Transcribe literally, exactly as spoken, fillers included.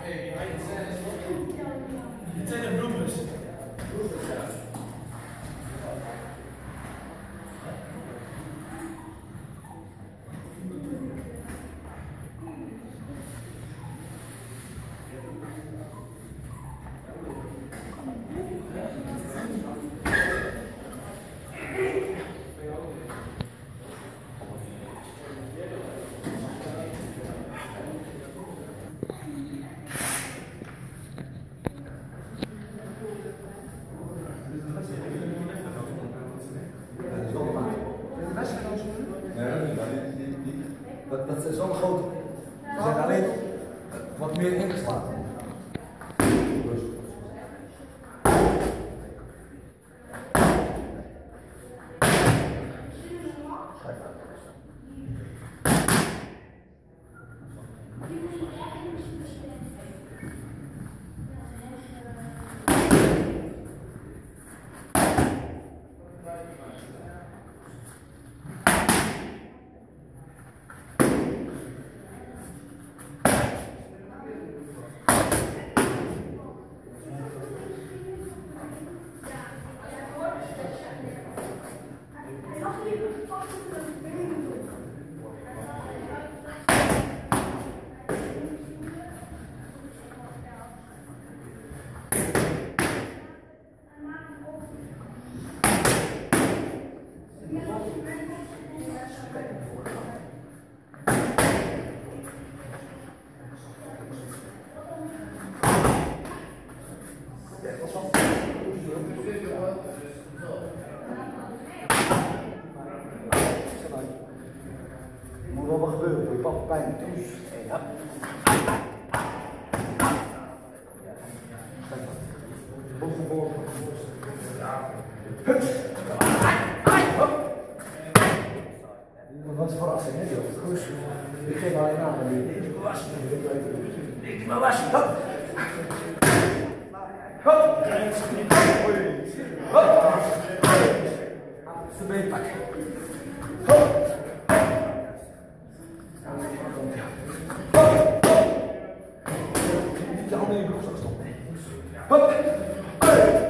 Het zijn de bloemers. Dat, dat is zo'n grote. Ze zijn alleen wat meer ingeslagen. Moet wel wat gebeuren voor je papa pijn doet. Ja. Bovenboord. Wat is verrassing, hè? Goed. Ik geef alleen aan. Ik wil wassen. Ik wil wassen. Hop. Hop. Hop. Zijn been pakken. Hop. Hop. Niet de handen in je broekzak stoppen. Hop.